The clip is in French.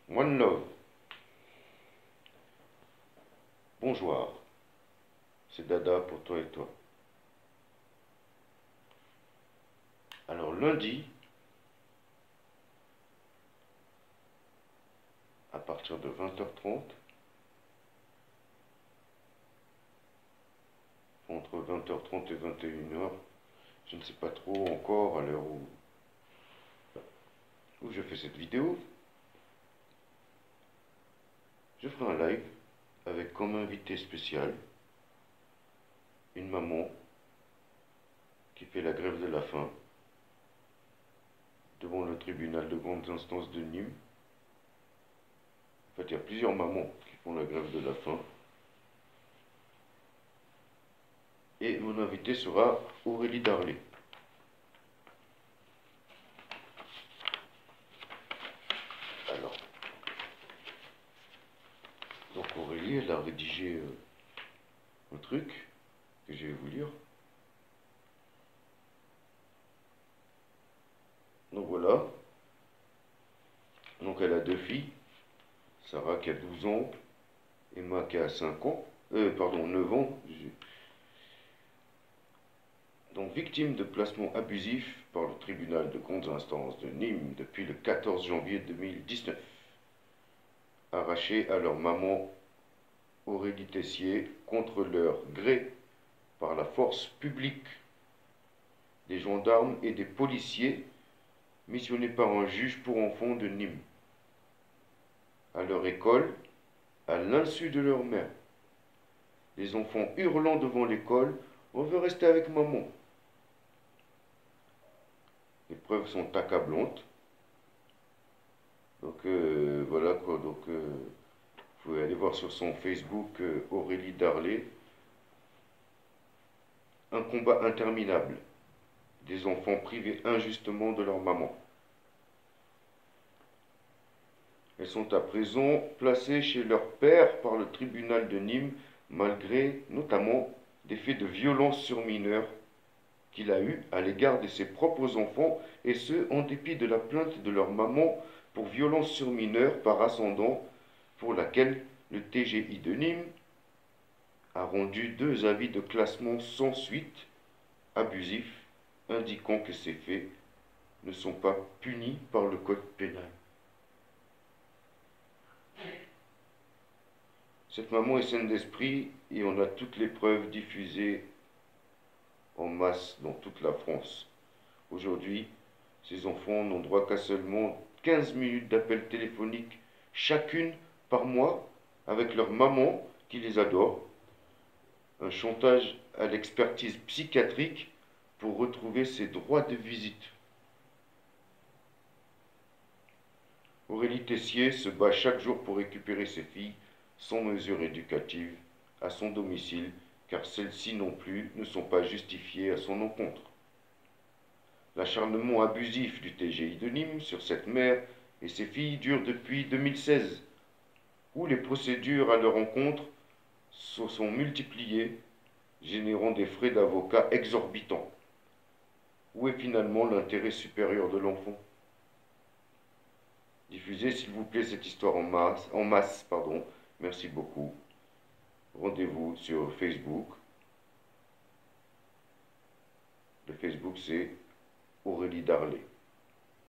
One Love. Bonjour. C'est Dada pour toi et toi. Alors lundi, à partir de 20h30, entre 20h30 et 21h, je ne sais pas trop encore à l'heure où je fais cette vidéo, je ferai un live avec comme invité spécial une maman qui fait la grève de la faim devant le tribunal de grande instance de Nîmes. En fait, il y a plusieurs mamans qui font la grève de la faim. Et mon invité sera Aurélie Darlé. Alors, donc Aurélie, elle a rédigé un truc que je vais vous lire. Donc voilà. Donc elle a deux filles. Sarah qui a 12 ans, Emma qui a 5 ans. Pardon, 9 ans. Donc victime de placement abusif par le tribunal de grande instance de Nîmes depuis le 14 janvier 2019. Arrachées à leur maman Aurélie Tessier contre leur gré par la force publique, des gendarmes et des policiers missionnés par un juge pour enfants de Nîmes. À leur école, à l'insu de leur mère. Les enfants hurlant devant l'école, on veut rester avec maman. Les preuves sont accablantes. Donc voilà quoi, donc vous pouvez aller voir sur son Facebook Aurélie Darlé. Un combat interminable. Des enfants privés injustement de leur maman. Elles sont à présent placées chez leur père par le tribunal de Nîmes, malgré notamment des faits de violence sur mineurs qu'il a eus à l'égard de ses propres enfants, et ce, en dépit de la plainte de leur maman pour violence sur mineurs par ascendant, pour laquelle le TGI de Nîmes a rendu 2 avis de classement sans suite, abusifs, indiquant que ces faits ne sont pas punis par le code pénal. Cette maman est saine d'esprit et on a toutes les preuves diffusées en masse dans toute la France. Aujourd'hui, ces enfants n'ont droit qu'à seulement 15 minutes d'appel téléphonique chacune par mois avec leur maman qui les adore. Un chantage à l'expertise psychiatrique pour retrouver ses droits de visite. Aurélie Tessier se bat chaque jour pour récupérer ses filles sans mesure éducative à son domicile, car celles-ci non plus ne sont pas justifiées à son encontre. L'acharnement abusif du TGI de Nîmes sur cette mère et ses filles dure depuis 2016, où les procédures à leur encontre se sont multipliées, générant des frais d'avocat exorbitants. Où est finalement l'intérêt supérieur de l'enfant? Diffusez s'il vous plaît cette histoire en masse. Merci beaucoup. Rendez-vous sur Facebook. Le Facebook c'est Aurélie Darlé.